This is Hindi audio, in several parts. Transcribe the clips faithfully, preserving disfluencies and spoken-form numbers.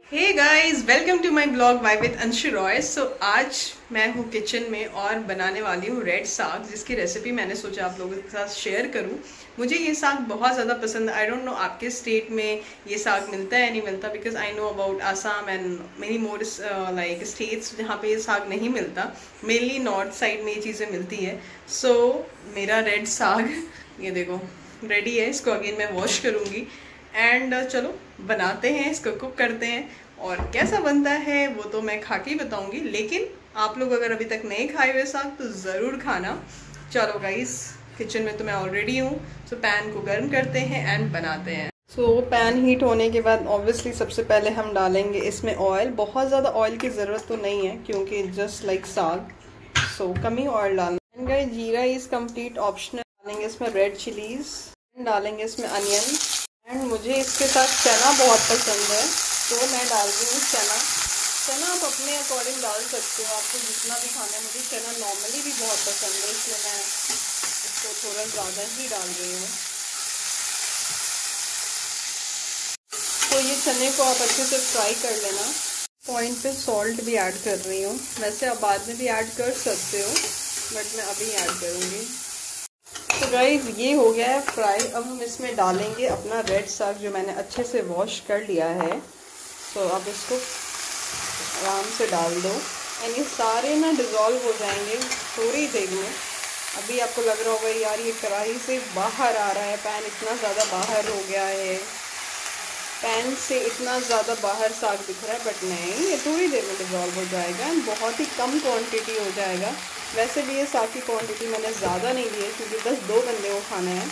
Hey guys, welcome to my blog why with Anshu Roy. So आज मैं हूँ किचन में और बनाने वाली हूँ रेड साग, जिसकी रेसिपी मैंने सोचा आप लोगों के साथ शेयर करूँ। मुझे ये साग बहुत ज़्यादा पसंद है। आई डोंट नो आपके स्टेट में ये साग मिलता है या नहीं मिलता, because I know about Assam and many more like states जहाँ पे ये साग नहीं मिलता। मेनली नॉर्थ साइड में ये चीज़ें मिलती है। सो so, मेरा रेड साग ये देखो रेडी है। इसको अगेन मैं वॉश करूँगी एंड uh, चलो बनाते हैं, इसको कुक करते हैं और कैसा बनता है वो तो मैं खा के ही बताऊंगी। लेकिन आप लोग अगर अभी तक नहीं खाए हुए साग तो ज़रूर खाना। चलो गाइस, किचन में तो मैं ऑलरेडी हूँ। सो पैन को गर्म करते हैं एंड बनाते हैं। सो so, पैन हीट होने के बाद ऑब्वियसली सबसे पहले हम डालेंगे इसमें ऑयल। बहुत ज़्यादा ऑयल की ज़रूरत तो नहीं है क्योंकि जस्ट लाइक साग, सो so, कम ही ऑयल डालना। एंड गाइस, जीरा इज़ कम्प्लीट ऑप्शनल। डालेंगे इसमें रेड चिलीज़, डालेंगे इसमें अनियन एंड मुझे इसके साथ चना बहुत पसंद है तो मैं डाल रही हूँ चना। चना आप अपने अकॉर्डिंग डाल सकते हो, आपको जितना भी खाना है। मुझे चना नॉर्मली भी बहुत पसंद है, इसलिए मैं इसको थोड़ा ज़्यादा ही डाल रही हूँ। तो ये चने को आप अच्छे से फ्राई कर लेना। पॉइंट पे सॉल्ट भी ऐड कर रही हूँ। वैसे आप बाद में भी ऐड कर सकते हो बट मैं अभी ऐड करूँगी। तो गाइस, ये हो गया है फ्राई। अब हम इसमें डालेंगे अपना रेड साग जो मैंने अच्छे से वॉश कर लिया है। तो अब इसको आराम से डाल दो एंड ये सारे ना डिज़ोल्व हो जाएंगे थोड़ी देर में। अभी आपको लग रहा होगा यार ये कढ़ाई से बाहर आ रहा है, पैन इतना ज़्यादा बाहर हो गया है, पैन से इतना ज़्यादा बाहर साग दिख रहा है, बट नहीं, ये थोड़ी देर में डिज़ोल्व हो जाएगा एंड बहुत ही कम क्वांटिटी हो जाएगा। वैसे भी ये साग की क्वांटिटी मैंने ज़्यादा नहीं ली है क्योंकि बस दो बंदे को खाना है।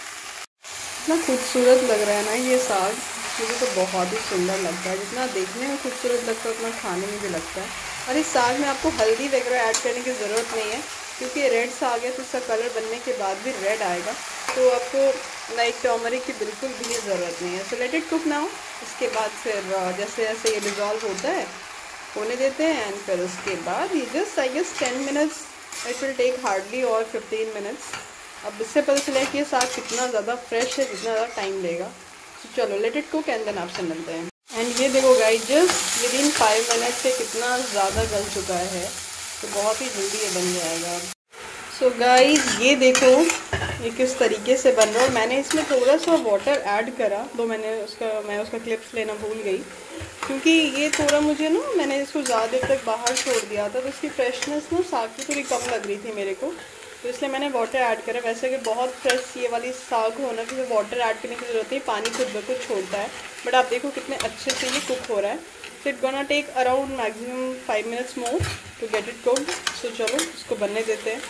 इतना खूबसूरत लग रहा है ना ये साग, मुझे तो बहुत ही सुंदर लगता है। जितना देखने में खूबसूरत लगता है उतना खाने में भी लगता है। और इस साग में आपको हल्दी वगैरह ऐड करने की ज़रूरत नहीं है क्योंकि ये रेड साग है तो इसका कलर बनने के बाद भी रेड आएगा, तो आपको लाइक टर्मरिक की बिल्कुल भी ज़रूरत नहीं है। So let it cook now. इसके बाद फिर जैसे जैसे ये डिज़ोल्व होता है होने देते हैं एंड फिर उसके बाद ये just I guess ten minutes, it will take hardly और फिफ्टीन मिनट्स। अब इससे पता चला कि ये साग कितना ज़्यादा फ्रेश है, जितना ज़्यादा टाइम लेगा। तो चलो let it cook and then आपसे मिलते हैं। एंड ये देखो guys, just within five minute से कितना ज़्यादा गल चुका है, तो बहुत ही जल्दी ये बन जाएगा। सो so गाइस, ये देखो ये किस तरीके से बन रहा है। मैंने इसमें थोड़ा सा वाटर ऐड करा तो मैंने उसका मैं उसका क्लिप्स लेना भूल गई क्योंकि ये थोड़ा मुझे ना मैंने इसको ज़्यादा देर तक बाहर छोड़ दिया था तो इसकी फ्रेशनेस ना साग की थोड़ी कम लग रही थी मेरे को, तो इसलिए मैंने वाटर ऐड करा। वैसे कि बहुत फ्रेश ये वाली साग हो ना तो वाटर ऐड करने की ज़रूरत नहीं, पानी खुद ब खुद छोड़ता है। बट आप देखो कितने अच्छे से ये कुक हो रहा है। So it gonna take around maximum five minutes more to get it cooked. So चलो इसको बनने देते हैं।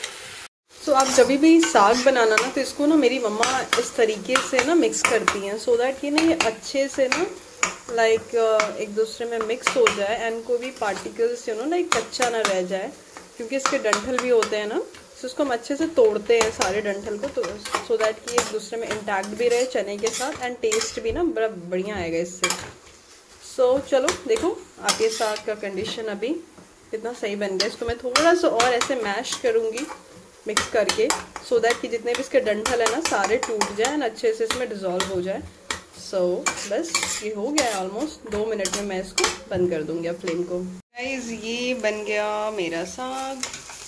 सो so, आप जब भी साग बनाना ना तो इसको ना मेरी मम्मा इस तरीके से ना मिक्स करती हैं सो दैट ये ना ये अच्छे से ना लाइक like, एक दूसरे में मिक्स हो जाए एंड कोई भी पार्टिकल्स यू नो लाइक कच्चा ना रह जाए, क्योंकि इसके डंठल भी होते हैं ना, तो इसको हम अच्छे से तोड़ते हैं सारे डंठल को, तो सो दैट कि एक दूसरे में इंटैक्ट भी रहे चने के साथ एंड टेस्ट भी ना बड़ा बढ़िया आएगा इससे। सो so, चलो देखो आप ये साग का कंडीशन अभी कितना सही बन गया। इसको मैं थोड़ा सा और ऐसे मैश करूँगी मिक्स करके सो so दैट कि जितने भी इसके डंठल है ना सारे टूट जाए एंड अच्छे से इसमें डिज़ोल्व हो जाए। सो so, बस ये हो गया है ऑलमोस्ट। दो मिनट में मैं इसको बंद कर दूंगी अब फ्लेम को। गाइस, ये बन गया मेरा साग।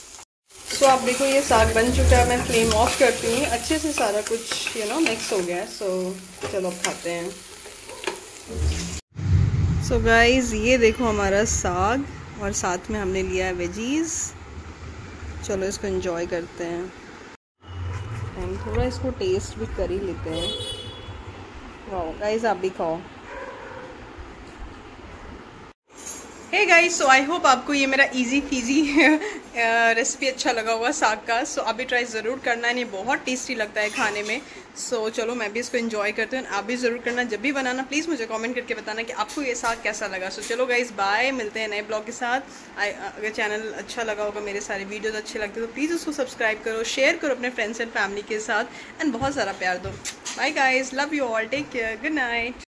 सो so, आप देखो ये साग बन चुका है। मैं फ्लेम ऑफ करती हूँ। अच्छे से सारा कुछ यू नो मिक्स हो गया है। सो so, चलो अब खाते हैं। सो so, गाइस, ये देखो हमारा साग और साथ में हमने लिया है वेजीज। चलो इसको एंजॉय करते हैं एंड थोड़ा इसको टेस्ट भी कर ही लेते हैं। वाओ गाइस, आप भी खाओ। Hey guys, so I hope आपको ये मेरा इजी फीजी रेसिपी अच्छा लगा होगा साग का। सो so, अभी ट्राई ज़रूर करना है, ये बहुत टेस्टी लगता है खाने में। सो so, चलो मैं भी इसको एंजॉय करती हूँ। आप भी ज़रूर करना। जब भी बनाना प्लीज़ मुझे कमेंट करके बताना कि आपको ये साग कैसा लगा। सो so, चलो गाइस, बाय, मिलते हैं नए ब्लॉग के साथ। आई अगर चैनल अच्छा लगा होगा, मेरे सारे वीडियोज़ अच्छे लगते तो प्लीज़ उसको सब्सक्राइब करो, शेयर करो अपने फ्रेंड्स एंड फैमिली के साथ एंड बहुत सारा प्यार दो। Bye guys, love you all, take care, good night.